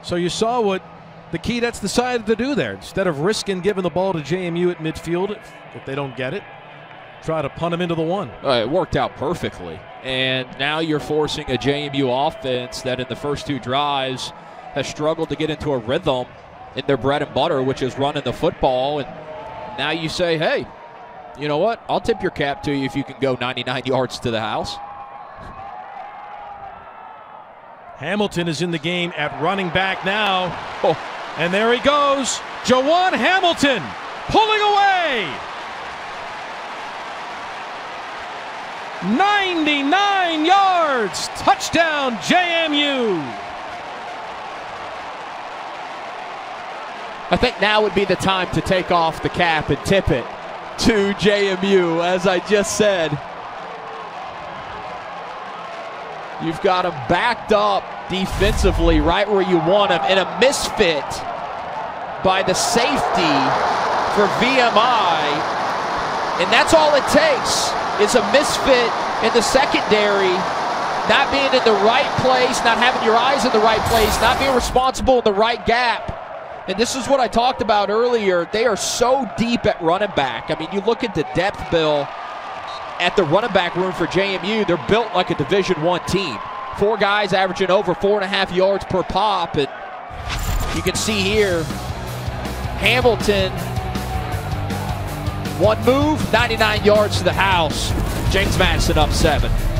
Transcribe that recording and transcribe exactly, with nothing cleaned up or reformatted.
So you saw what the Keydets decided to do there. Instead of risking giving the ball to J M U at midfield, if, if they don't get it, try to punt them into the one. Uh, it worked out perfectly. And now you're forcing a J M U offense that in the first two drives has struggled to get into a rhythm in their bread and butter, which is running the football. And now you say, hey, you know what? I'll tip your cap to you if you can go ninety-nine yards to the house. Hamilton is in the game at running back now. Oh. And there he goes. Jawan Hamilton pulling away. ninety-nine yards. Touchdown J M U. I think now would be the time to take off the cap and tip it to J M U, as I just said. You've got them backed up defensively right where you want them, and a misfit by the safety for V M I. And that's all it takes, is a misfit in the secondary, not being in the right place, not having your eyes in the right place, not being responsible in the right gap. And this is what I talked about earlier. They are so deep at running back. I mean, you look at the depth, Bill, at the running back room for J M U. They're built like a Division One team. Four guys averaging over four and a half yards per pop. And you can see here, Hamilton, one move, ninety-nine yards to the house. James Madison up seven.